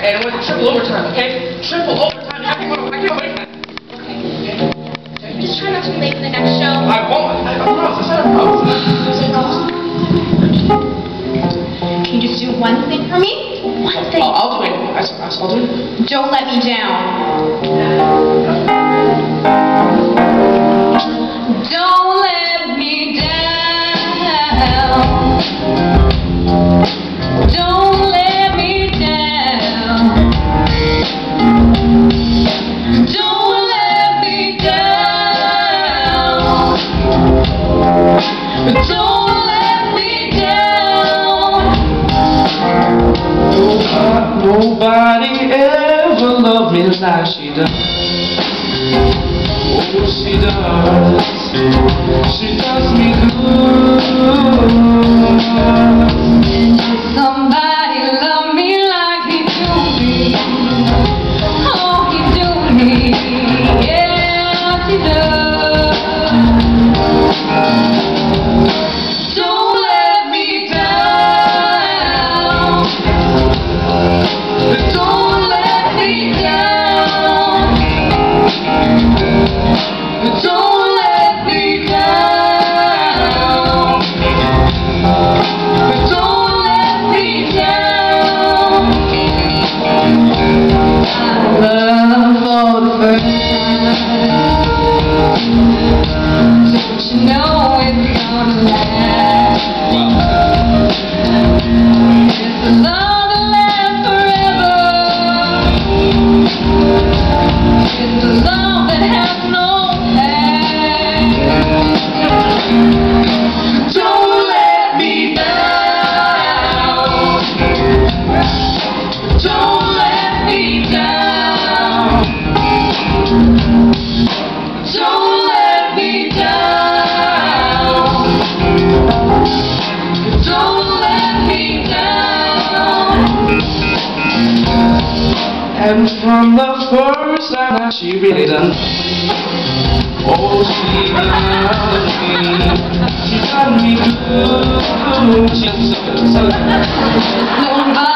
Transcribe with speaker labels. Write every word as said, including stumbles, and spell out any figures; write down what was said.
Speaker 1: and it was triple overtime, okay? Triple overtime. I can't go, I can't wait for that.
Speaker 2: Okay. Just try not to be late for the next show.
Speaker 1: I won't. I, I promise. I said I promise.
Speaker 2: Can you just do one thing for me? One thing.
Speaker 1: I'll, I'll do it. I, I, I'll do it.
Speaker 2: Don't let me down. Don't let me down. Don't let me down. Don't let me down. Don't let me down.
Speaker 1: Nobody ever loved me like she does. Oh, she does. She does me good.
Speaker 2: Somebody love me like he do me. Oh, he do me. Yes, he does. Don't let me down. Don't let me down. Don't let me down. Don't let me down. I love for the first time. Don't you know it's gonna last? It's a love that lasts forever. It's a love that has no past. Don't let me down. Don't let me down. Don't let me down. Don't let me down.
Speaker 1: And from the first time she really done. Oh, she done me. She done me good. She so, so, so.